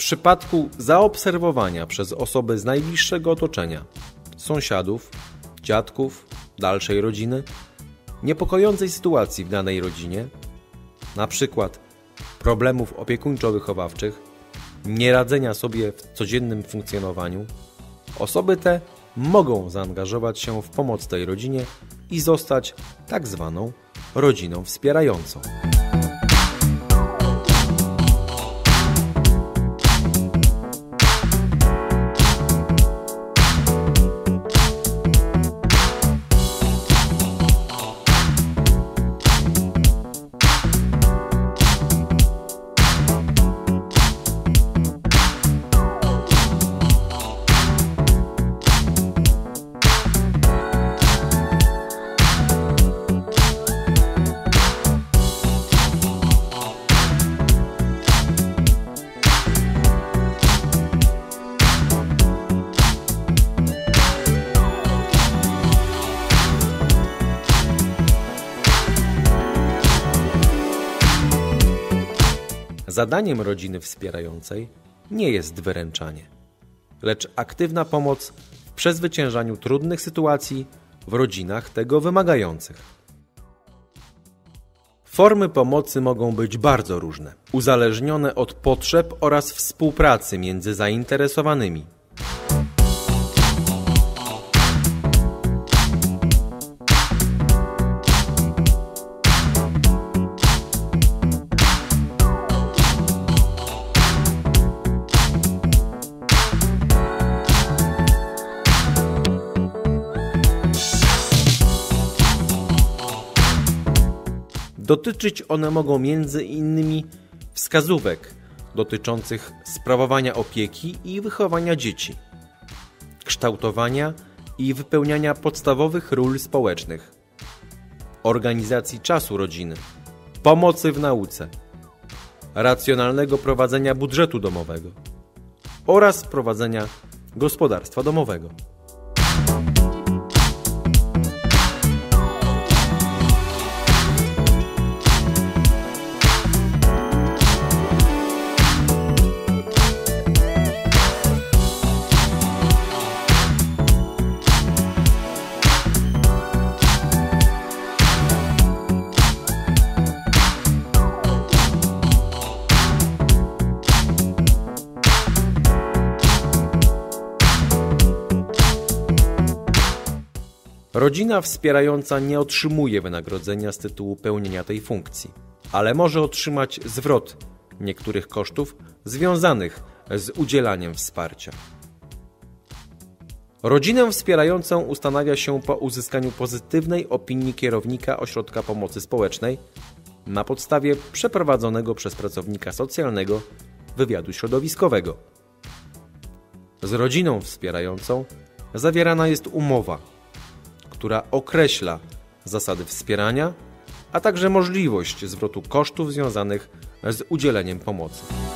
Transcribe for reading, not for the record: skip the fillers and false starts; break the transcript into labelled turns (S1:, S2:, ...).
S1: przypadku zaobserwowania przez osoby z najbliższego otoczenia, sąsiadów, dziadków, dalszej rodziny, niepokojącej sytuacji w danej rodzinie, na przykład problemów opiekuńczo-wychowawczych, nieradzenia sobie w codziennym funkcjonowaniu, osoby te mogą zaangażować się w pomoc tej rodzinie i zostać tak zwaną rodziną wspierającą. Zadaniem rodziny wspierającej nie jest wyręczanie, lecz aktywna pomoc w przezwyciężaniu trudnych sytuacji w rodzinach tego wymagających. Formy pomocy mogą być bardzo różne, uzależnione od potrzeb oraz współpracy między zainteresowanymi. Dotyczyć one mogą m.in. wskazówek dotyczących sprawowania opieki i wychowania dzieci, kształtowania i wypełniania podstawowych ról społecznych, organizacji czasu rodziny, pomocy w nauce, racjonalnego prowadzenia budżetu domowego oraz prowadzenia gospodarstwa domowego. Rodzina wspierająca nie otrzymuje wynagrodzenia z tytułu pełnienia tej funkcji, ale może otrzymać zwrot niektórych kosztów związanych z udzielaniem wsparcia. Rodzinę wspierającą ustanawia się po uzyskaniu pozytywnej opinii kierownika ośrodka pomocy społecznej na podstawie przeprowadzonego przez pracownika socjalnego wywiadu środowiskowego. Z rodziną wspierającą zawierana jest umowa, która określa zasady wspierania, a także możliwość zwrotu kosztów związanych z udzieleniem pomocy.